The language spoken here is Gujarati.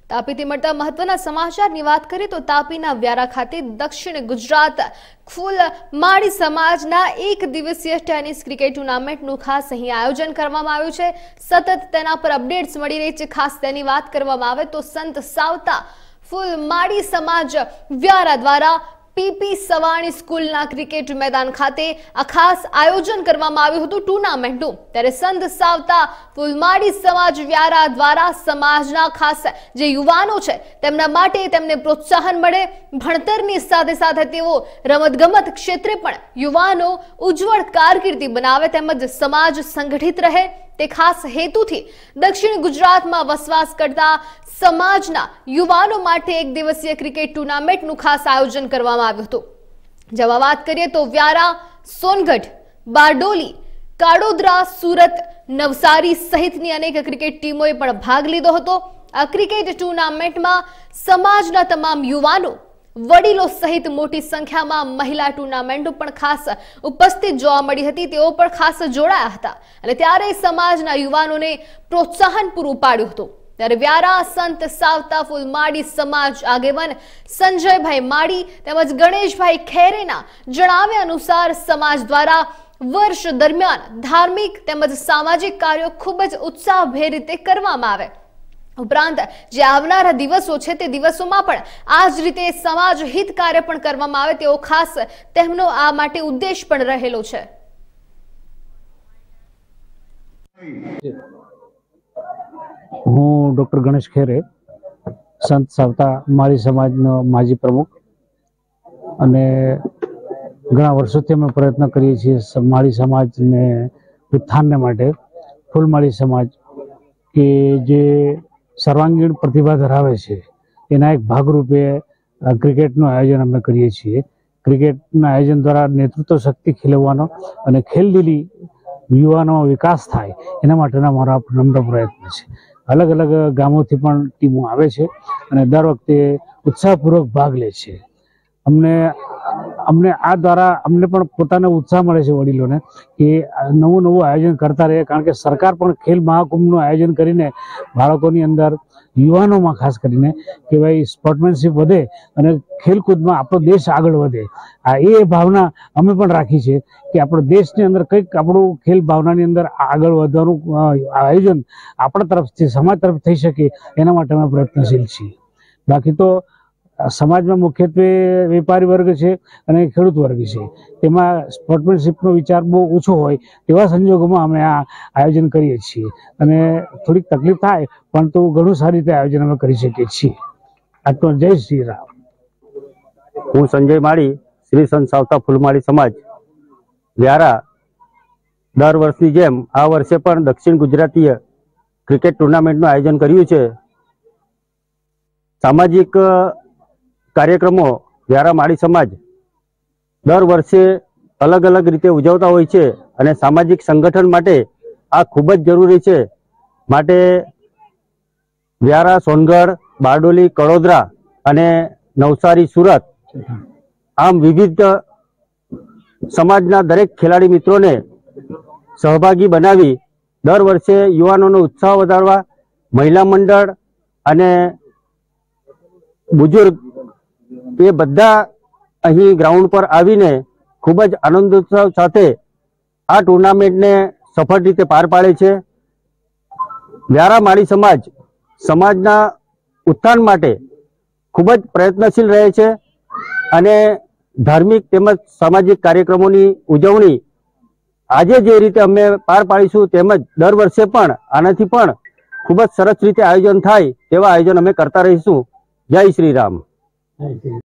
તાપીથી મળતા મહત્વના સમાચારની વાત કરીએ તો તાપીના વ્યારા ખાતે દક્ષિણ ગુજરાત ફૂલમાળી સમાજના એક દિવસીય ટેનિસ ક્રિકેટ ટુર્નામેન્ટનું ખાસ અહીં આયોજન કરવામાં આવ્યું છે। સતત તેના પર અપડેટ્સ મળી રહી છે। ખાસ તેની વાત કરવામાં આવે તો સંત સાવતા ફૂલમાળી સમાજ વ્યારા દ્વારા પીપી સવાણી સ્કૂલના ક્રિકેટ મેદાન ખાતે આ ખાસ આયોજન કરવામાં આવ્યું હતું ટુર્નામેન્ટનું। ત્યારે સંત સાવતા ફૂલમાળી સમાજ વ્યારા દ્વારા સમાજના ખાસ જે યુવાનો છે તેમના માટે તેમને પ્રોત્સાહન મળે, ભણતરની સાથે સાથે તેઓ રમતગમત ક્ષેત્રે પણ યુવાનો ઉજ્જવળ કારકિર્દી બનાવે તેમજ સમાજ સંગઠિત રહે તે ખાસ હેતુથી દક્ષિણ ગુજરાતમાં વસવાટ કરતા સમાજના યુવાનો માટે એક દિવસીય ક્રિકેટ ટુર્નામેન્ટનું ખાસ આયોજન કરવામાં આવ્યું હતું। જેમાં વાત કરીએ તો વ્યારા, સોનગઢ, બારડોલી, કાડોદરા, સુરત, નવસારી સહિતની અનેક ક્રિકેટ ટીમોએ પણ ભાગ લીધો હતો। આ ક્રિકેટ ટુર્નામેન્ટમાં સમાજના તમામ યુવાનો, વડીલો સહિત મોટી સંખ્યામાં મહિલા ટુર્નામેન્ટો પણ ખાસ ઉપસ્થિત જોવા મળી હતી। તેઓ પણ ખાસ જોડાયા હતા અને ત્યારે સમાજના યુવાનોને પ્રોત્સાહન પૂરું પાડ્યું હતું। ત્યારે વ્યારા સંત સાવતા ફૂલમાળી સમાજ આગેવાન સંજયભાઈ માળી તેમજ ગણેશભાઈ ખેરેના જણાવ્યા અનુસાર સમાજ દ્વારા વર્ષ દરમિયાન ધાર્મિક તેમજ સામાજિક કાર્યો ખૂબ જ ઉત્સાહભેર રીતે કરવામાં આવે। ઉપરાંત જે આવનારા દિવસો છે તે દિવસોમાં પણ આ જ રીતે સમાજ હિત કાર્ય પણ કરવામાં આવે તેવો ખાસ તેમનો આ માટે ઉદ્દેશ પણ રહેલો છે। હું ડોક્ટર ગણેશ ખેરે, સંત સાવતા માળી સમાજનો માજી પ્રમુખ, અને ઘણા વર્ષોથી અમે પ્રયત્ન કરીએ છીએ માળી સમાજને ઉત્થાનને માટે। ફૂલમાળી સમાજ કે જે સર્વાંગીણ પ્રતિભા ધરાવે છે એના એક ભાગરૂપે ક્રિકેટનું આયોજન અમે કરીએ છીએ। ક્રિકેટના આયોજન દ્વારા નેતૃત્વ શક્તિ ખીલવવાનો અને ખેલદિલી યુવાનોમાં વિકાસ થાય એના માટેના મારા નમ્ર પ્રયત્ન છે। અલગ અલગ ગામોથી પણ ટીમો આવે છે અને દર વખતે ઉત્સાહપૂર્વક ભાગ લે છે। અમને આ દ્વારા અમને પણ પોતાનો ઉત્સાહ મળે છે વડીલોને કે નવું નવું આયોજન કરતા રહે, કારણ કે સરકાર પણ ખેલ મહાકુંભનું આયોજન કરીને બાળકોની અંદર, યુવાનોમાં ખાસ કરીને કે ભાઈ સ્પોર્ટમેનશીપ વધે અને ખેલકૂદમાં આપણો દેશ આગળ વધે। એ ભાવના અમે પણ રાખી છે કે આપણો દેશની અંદર કંઈક આપણું ખેલ ભાવનાની અંદર આગળ વધવાનું આયોજન આપણા તરફથી, સમાજ તરફ થઈ શકે એના માટે અમે પ્રયત્નશીલ છીએ। બાકી તો સમાજમાં મુખ્યત્વે વેપારી વર્ગ છે અને ખેડૂત વર્ગ છે, તેમાં સ્પોર્ટમેનશીપનો વિચાર બહુ ઓછો હોય તેવા સંજોગોમાં અમે આ આયોજન કરીએ છીએ અને થોડીક તકલીફ થાય પણ તો ઘણું સારી રીતે આયોજન અમે કરી શકીએ છીએ। આટલો જય શ્રી રામ। હું સંજય માળી, શ્રી સંત સાવતા ફૂલમાળી સમાજ વ્યારા દર વર્ષની જેમ આ વર્ષે પણ દક્ષિણ ગુજરાતીય ક્રિકેટ ટુર્નામેન્ટનું આયોજન કર્યું છે। સામાજિક કાર્યક્રમો વ્યારા માળી સમાજ દર વર્ષે અલગ અલગ રીતે ઉજવતા હોય છે અને સામાજિક સંગઠન માટે આ ખૂબ જ જરૂરી છે। માટે વ્યારા, સોનગઢ, બારડોલી, કડોદરા અને નવસારી, સુરત આમ વિવિધ સમાજના દરેક ખેલાડી મિત્રોને સહભાગી બનાવી દર વર્ષે યુવાનોનો ઉત્સાહ વધારવા મહિલા મંડળ અને બુજુર્ગ એ બધા અહીં ગ્રાઉન્ડ પર આવીને ખૂબ જ આનંદોત્સવ સાથે આ ટુર્નામેન્ટને સફળ રીતે પાર પાડે છે। વ્યારા માળી સમાજ સમાજના ઉત્થાન માટે ખૂબ જ પ્રયત્નશીલ રહે છે અને ધાર્મિક તેમજ સામાજિક કાર્યક્રમોની ઉજવણી આજે જે રીતે અમે પાર પાડીશું તેમજ દર વર્ષે પણ આનાથી પણ ખૂબ જ સરસ રીતે આયોજન થાય તેવા આયોજન અમે કરતા રહીશું। જય શ્રી રામ।